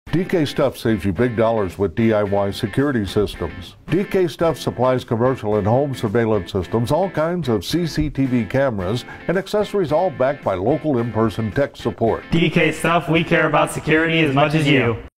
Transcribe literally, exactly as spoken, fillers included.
Dktuf saves you big dollars with D I Y security systems. Dktuf supplies commercial and home surveillance systems, all kinds of C C T V cameras, and accessories, all backed by local in-person tech support. Dktuf, we care about security as much as you.